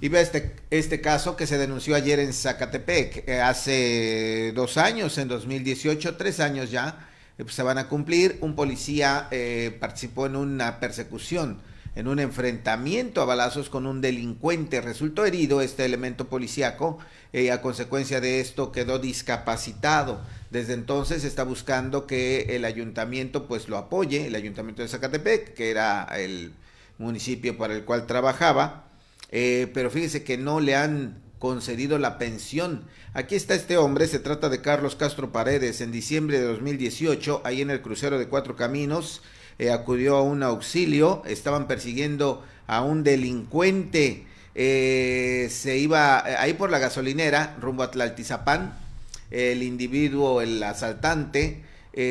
Y ve este caso que se denunció ayer en Zacatepec, hace 2 años, en 2018, 3 años ya, pues se van a cumplir. Un policía participó en una persecución, en un enfrentamiento a balazos con un delincuente. Resultó herido este elemento policíaco, a consecuencia de esto quedó discapacitado. Desde entonces está buscando que el ayuntamiento pues lo apoye, el ayuntamiento de Zacatepec, que era el municipio para el cual trabajaba. Pero fíjese que no le han concedido la pensión. Aquí está este hombre, se trata de Carlos Castro Paredes. En diciembre de 2018, ahí en el crucero de Cuatro Caminos, acudió a un auxilio, estaban persiguiendo a un delincuente, se iba ahí por la gasolinera, rumbo a Tlaltizapán. El individuo, el asaltante,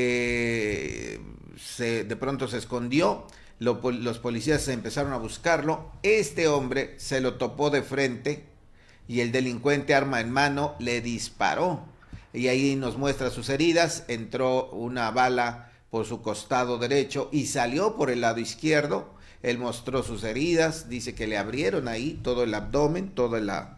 de pronto se escondió. Los policías empezaron a buscarlo. Este hombre se lo topó de frente y el delincuente, arma en mano, le disparó. Y ahí nos muestra sus heridas. Entró una bala por su costado derecho y salió por el lado izquierdo. Él mostró sus heridas, dice que le abrieron ahí todo el abdomen, toda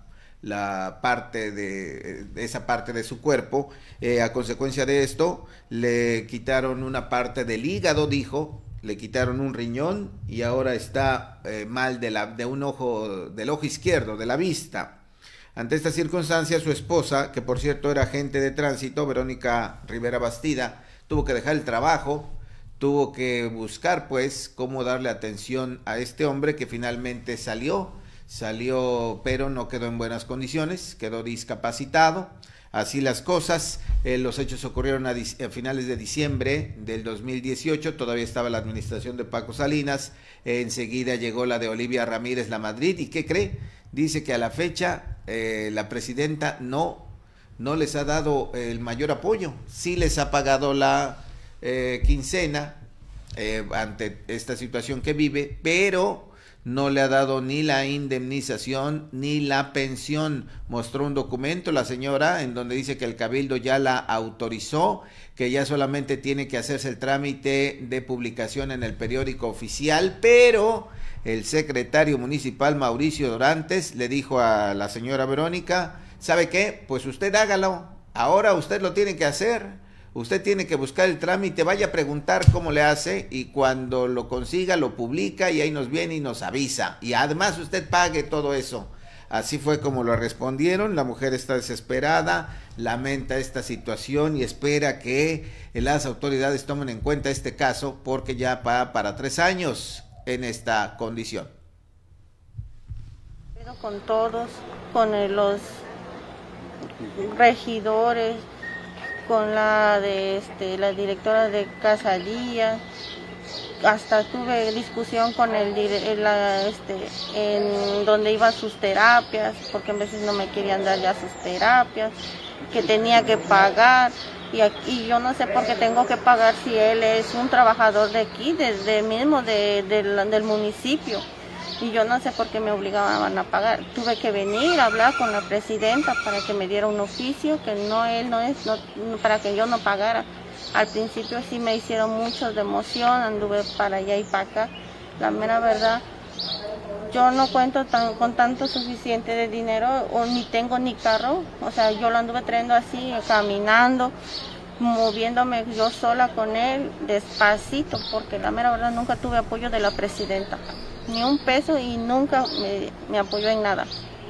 la parte de esa parte de su cuerpo. A consecuencia de esto, le quitaron una parte del hígado, dijo. Le quitaron un riñón y ahora está mal de un ojo, del ojo izquierdo, de la vista. Ante esta circunstancia, su esposa, que por cierto era agente de tránsito, Verónica Rivera Bastida, tuvo que dejar el trabajo, tuvo que buscar pues cómo darle atención a este hombre que finalmente salió, pero no quedó en buenas condiciones, quedó discapacitado. Así las cosas. Los hechos ocurrieron a finales de diciembre del 2018, todavía estaba la administración de Paco Salinas. Enseguida llegó la de Olivia Ramírez Lamadrid, ¿y qué cree? Dice que a la fecha la presidenta no les ha dado el mayor apoyo. Sí les ha pagado la quincena ante esta situación que vive, pero no le ha dado ni la indemnización ni la pensión. Mostró un documento la señora en donde dice que el cabildo ya la autorizó, que ya solamente tiene que hacerse el trámite de publicación en el periódico oficial, pero el secretario municipal Mauricio Dorantes le dijo a la señora Verónica: ¿sabe qué? Pues usted hágalo, ahora usted lo tiene que hacer. Usted tiene que buscar el trámite, vaya a preguntar cómo le hace y cuando lo consiga lo publica y ahí nos viene y nos avisa. Y además usted pague todo eso. Así fue como lo respondieron. La mujer está desesperada, lamenta esta situación y espera que las autoridades tomen en cuenta este caso porque ya va para 3 años en esta condición. Con todos, con los regidores, con la directora de Casalía, hasta tuve discusión con en donde iba a sus terapias, porque a veces no me querían dar ya sus terapias, que tenía que pagar, y yo no sé por qué tengo que pagar si él es un trabajador de aquí, desde mismo del municipio. Y yo no sé por qué me obligaban a pagar. Tuve que venir a hablar con la presidenta para que me diera un oficio, que para que yo no pagara. Al principio sí me hicieron mucho de emoción, anduve para allá y para acá. La mera verdad, yo no cuento con tanto suficiente de dinero, o ni tengo ni carro. O sea, yo lo anduve trayendo así, caminando, moviéndome yo sola con él, despacito, porque la mera verdad nunca tuve apoyo de la presidenta. Ni un peso, y nunca me apoyó en nada.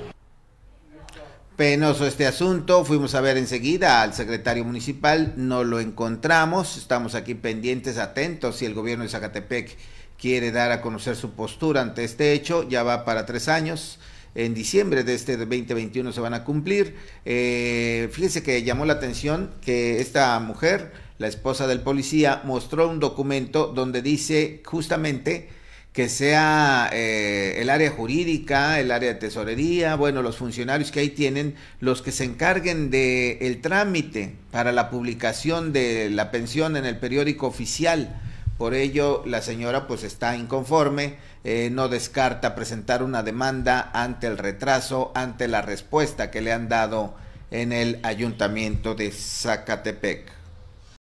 Penoso este asunto. Fuimos a ver enseguida al secretario municipal, no lo encontramos. Estamos aquí pendientes, atentos, si el gobierno de Zacatepec quiere dar a conocer su postura ante este hecho. Ya va para 3 años. En diciembre de este 2021 se van a cumplir. Fíjese que llamó la atención que esta mujer, la esposa del policía, mostró un documento donde dice justamente que sea el área jurídica, el área de tesorería, bueno, los funcionarios que ahí tienen, los que se encarguen del trámite para la publicación de la pensión en el periódico oficial. Por ello, la señora pues está inconforme, no descarta presentar una demanda ante el retraso, ante la respuesta que le han dado en el ayuntamiento de Zacatepec.